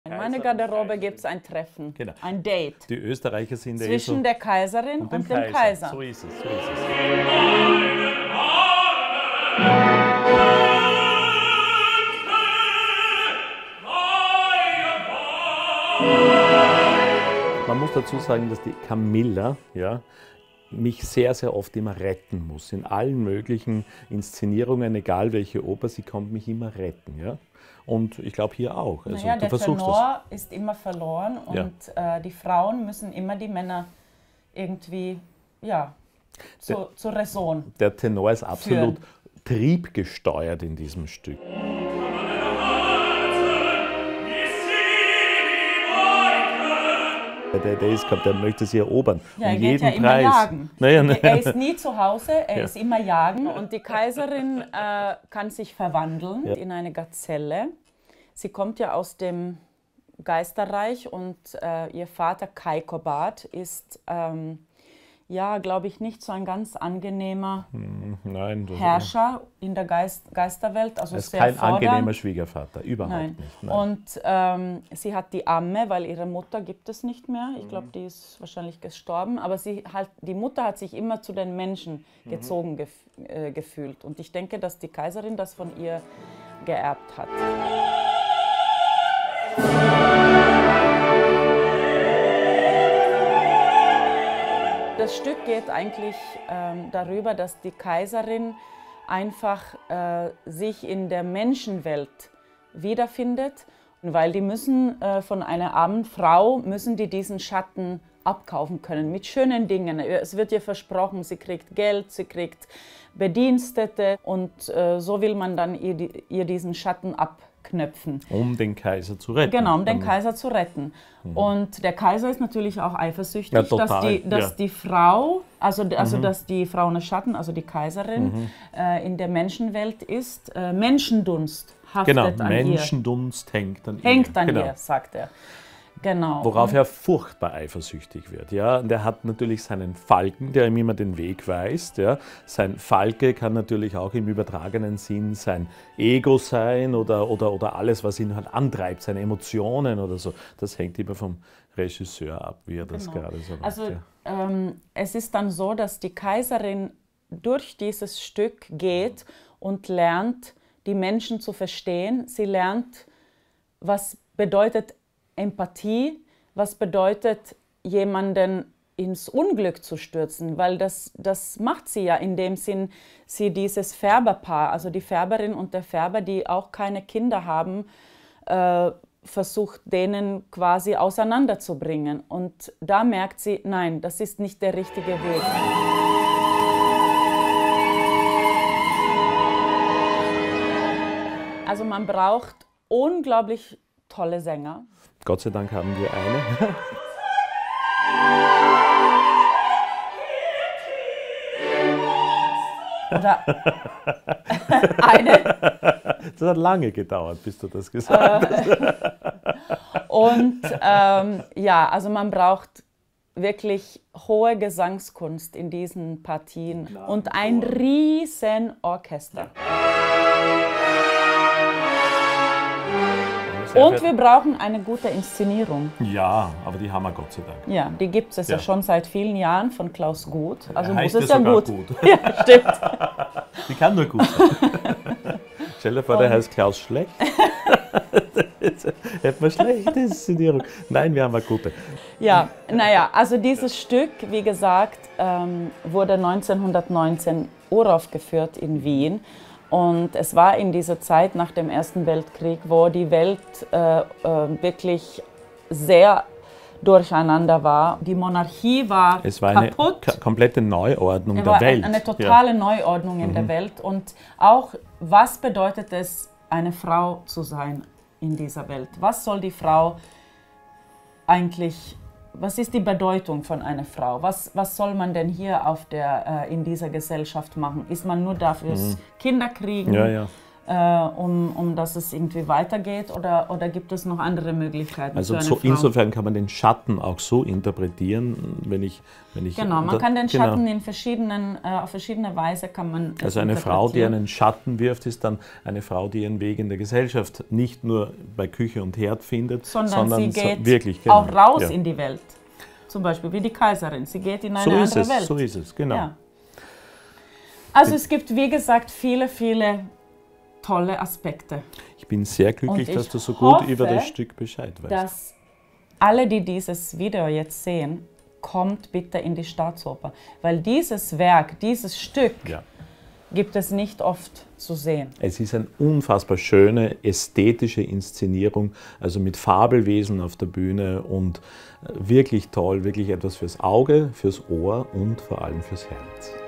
In meiner Garderobe gibt es ein Treffen, genau. ein Date. Die Österreicher sind zwischen der Kaiserin und dem Kaiser. So ist es, so ist es. Man muss dazu sagen, dass die Camilla, ja, mich sehr, sehr oft immer retten muss. In allen möglichen Inszenierungen, egal welche Oper, sie kommt mich immer retten. Ja? Und ich glaube hier auch. Also, naja, du der versuchst Tenor das. ist immer verloren und Ja. Die Frauen müssen immer die Männer irgendwie zur Raison. Der Tenor ist absolut triebgesteuert in diesem Stück. Der möchte sie erobern. Ja, er um geht jeden ja immer Preis. jagen. Naja, Er ist nie zu Hause, er ist immer jagen. Ja. Und die Kaiserin kann sich verwandeln in eine Gazelle. Sie kommt ja aus dem Geisterreich und ihr Vater Kaikobad ist, glaube ich, nicht so ein ganz angenehmer Herrscher in der Geisterwelt. Also er ist sehr kein fordernd. angenehmer Schwiegervater, überhaupt nicht. Nein. Und sie hat die Amme, weil ihre Mutter gibt es nicht mehr. Ich glaube, die ist wahrscheinlich gestorben. Aber die Mutter hat sich immer zu den Menschen gezogen gefühlt. Und ich denke, dass die Kaiserin das von ihr geerbt hat. Das Stück geht eigentlich darüber, dass die Kaiserin einfach sich in der Menschenwelt wiederfindet, weil die müssen von einer armen Frau diesen Schatten abkaufen können mit schönen Dingen. Es wird ihr versprochen, sie kriegt Geld, sie kriegt Bedienstete und so will man dann ihr diesen Schatten abknöpfen. Um den Kaiser zu retten. Genau, um den Kaiser zu retten. Und der Kaiser ist natürlich auch eifersüchtig, dass die Frau, dass die Frau Neschatten, also die Kaiserin, in der Menschenwelt ist. Menschendunst haftet an ihr. Menschendunst hängt an ihr. Hängt an ihr, sagt er. Genau. Worauf er furchtbar eifersüchtig wird. Ja? Und er hat natürlich seinen Falken, der ihm immer den Weg weist. Ja? Sein Falke kann natürlich auch im übertragenen Sinn sein Ego sein oder alles, was ihn halt antreibt, seine Emotionen oder so. Das hängt immer vom Regisseur ab, wie er das gerade so macht. Also es ist dann so, dass die Kaiserin durch dieses Stück geht und lernt, die Menschen zu verstehen. Sie lernt, was bedeutet Empathie, was bedeutet, jemanden ins Unglück zu stürzen, weil das macht sie ja, indem sie dieses Färberpaar, also die Färberin und der Färber, die auch keine Kinder haben, versucht, denen quasi auseinanderzubringen. Und da merkt sie, nein, das ist nicht der richtige Weg. Also man braucht unglaublich tolle Sänger. Gott sei Dank haben wir eine. Oder eine. Das hat lange gedauert, bis du das gesagt hast. Und also man braucht wirklich hohe Gesangskunst in diesen Partien und ein riesen Orchester. Und wir brauchen eine gute Inszenierung. Ja, aber die haben wir Gott sei Dank. Ja, die gibt es ja schon seit vielen Jahren von Klaus Guth. Also heißt muss es ja gut. Ja, stimmt. Die kann nur gut sein. Stell dir vor, der heißt Klaus Schlecht. Hätten wir schlechte Inszenierung. Nein, wir haben eine gute. Ja, naja, also dieses Stück, wie gesagt, wurde 1919 uraufgeführt in Wien. Und es war in dieser Zeit nach dem Ersten Weltkrieg, wo die Welt wirklich sehr durcheinander war. Die Monarchie war es war kaputt. Eine komplette Neuordnung der Welt. Eine totale Neuordnung in der Welt. Und auch, was bedeutet es, eine Frau zu sein in dieser Welt? Was soll die Frau eigentlich, was ist die Bedeutung von einer Frau? Was soll man denn hier in dieser Gesellschaft machen? Ist man nur dafür Kinder kriegen? Ja, ja. um dass es irgendwie weitergeht, oder gibt es noch andere Möglichkeiten Also für eine Frau? insofern kann man den Schatten auch so interpretieren, wenn ich Genau, man kann den Schatten auf verschiedene Weise kann man es Also eine Frau, die einen Schatten wirft, ist dann eine Frau, die ihren Weg in der Gesellschaft nicht nur bei Küche und Herd findet, sondern sie geht wirklich, auch raus in die Welt. Zum Beispiel wie die Kaiserin, sie geht in eine andere Welt. So ist es, genau. Ja. Also es gibt, wie gesagt, viele, viele tolle Aspekte. Ich bin sehr glücklich, dass du so hoffe, gut über das Stück Bescheid weißt. Dass alle, die dieses Video jetzt sehen, kommt bitte in die Staatsoper, weil dieses Werk, dieses Stück gibt es nicht oft zu sehen. Es ist eine unfassbar schöne, ästhetische Inszenierung, also mit Fabelwesen auf der Bühne und wirklich toll, wirklich etwas fürs Auge, fürs Ohr und vor allem fürs Herz.